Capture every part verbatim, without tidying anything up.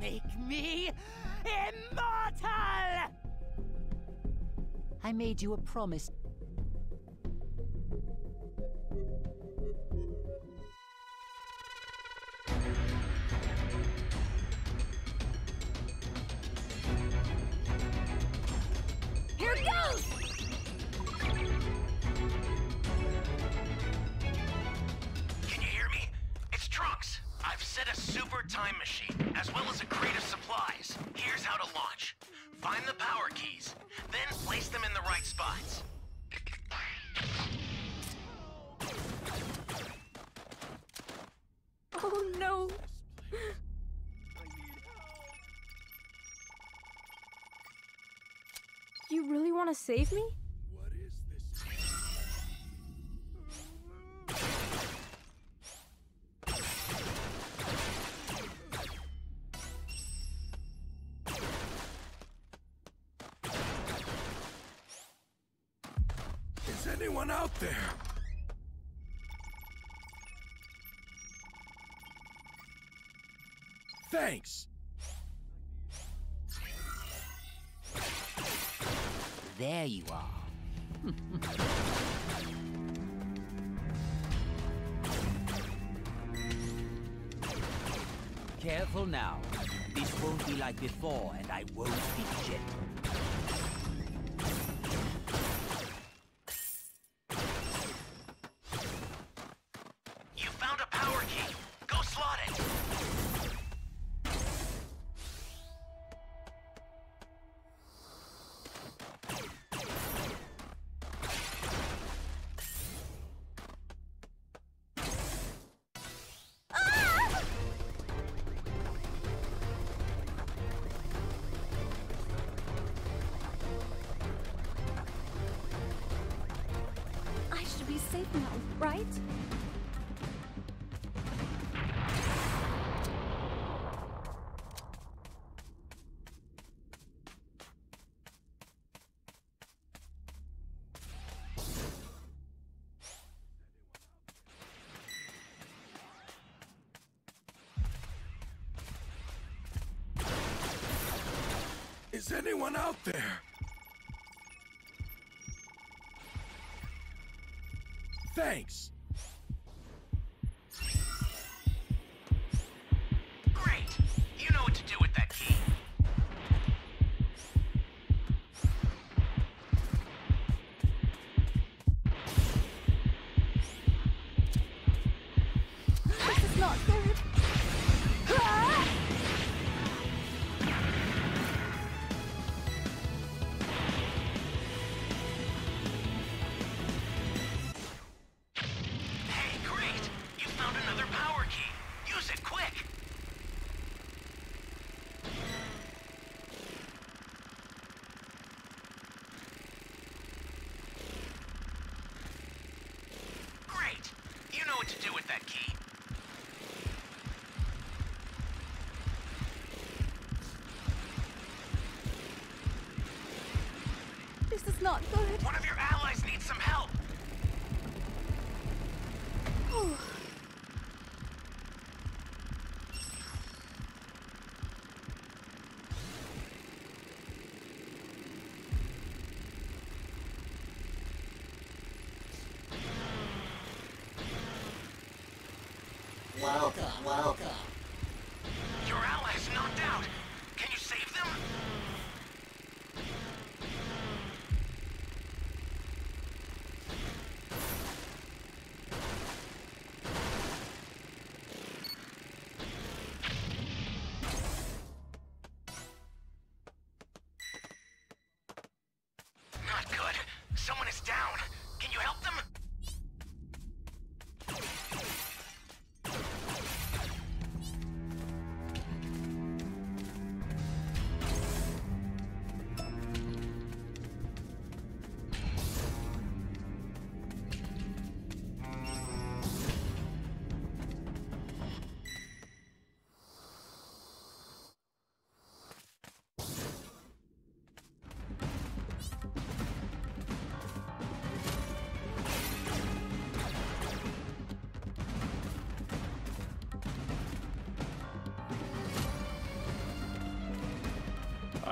make me immortal! I made you a promise. Here it goes! Can you hear me? It's Trunks. I've set a super time machine, as well as a crate of supplies. Here's how to launch. Find the power keys, then place them in the right spots. Oh no! You really want to save me? What is this? Is anyone out there? Thanks. There you are. Careful now. This won't be like before, and I won't be gentle. You found a power key. Go slot it. I should be safe now, right? Is anyone out there? Thanks. Great. You know what to do with that key. This is not good. Ah! Hey, great! You found another power key. Use it quick. Great. You know what to do with that key. This is not good. One of your allies needs some help. Whew. Welcome, welcome. Your allies knocked out. Can you save them? Not good. Someone is down. Can you help them?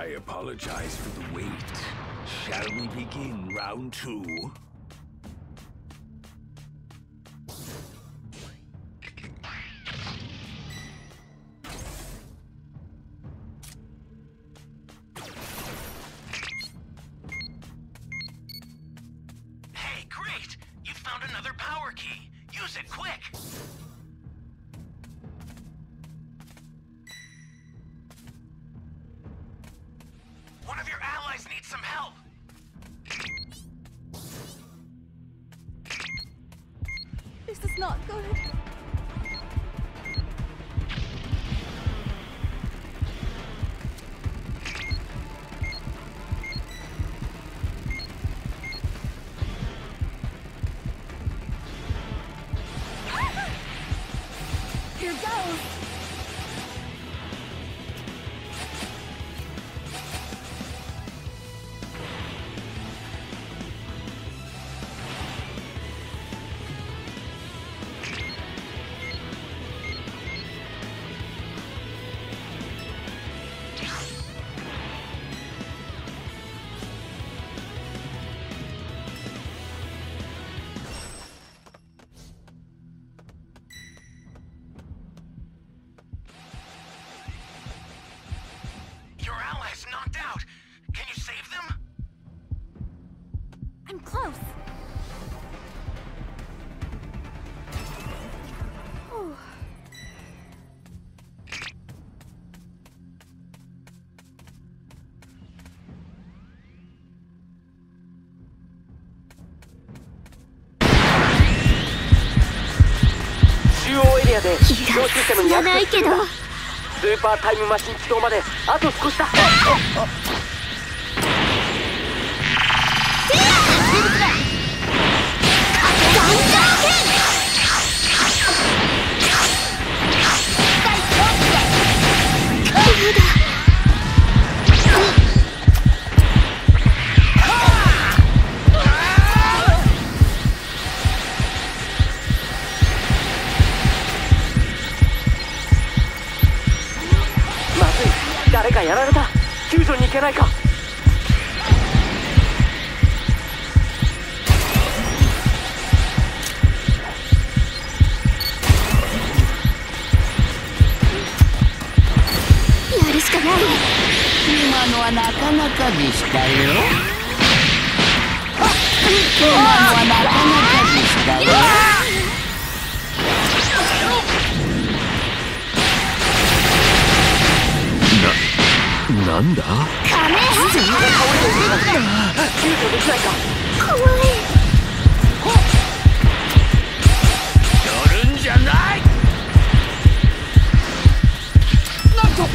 I apologize for the wait. Shall we begin round two? Hey, great! You found another power key. Use it quick! One of your allies needs some help! This is not good. Here goes. Your allies knocked out. Can you save them? I'm close. Whew. 知らないけどスーパータイムマシン起動まであと少しだ。誰かやられた。救助に行けないか。 やるしかない。 今のはなかなかでしたよ。今のはなかなかでしたよ。なんだ？ カメ救助できないか。 怖い。 やるんじゃない。なんと。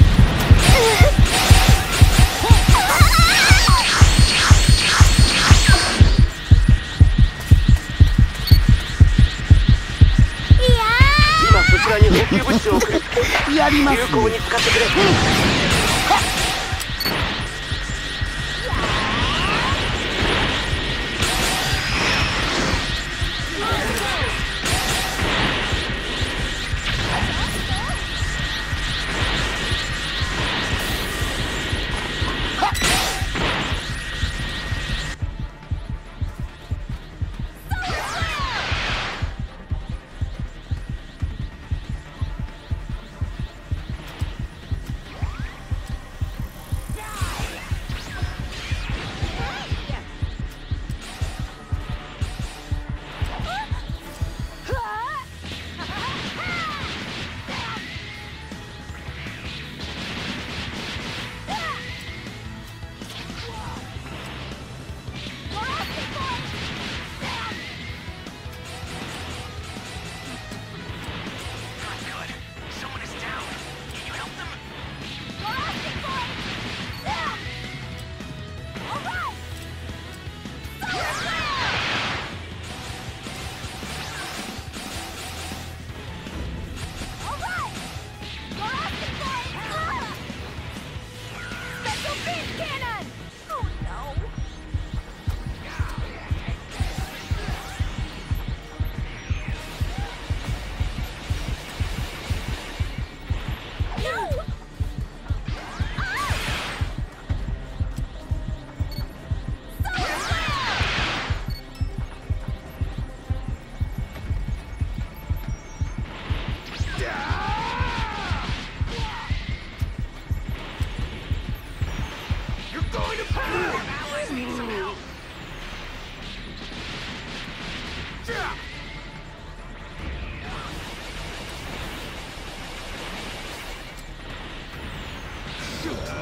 今そちらに補給物資を送る。 やります。 有効に使ってくれ。 Need some help. Shoot!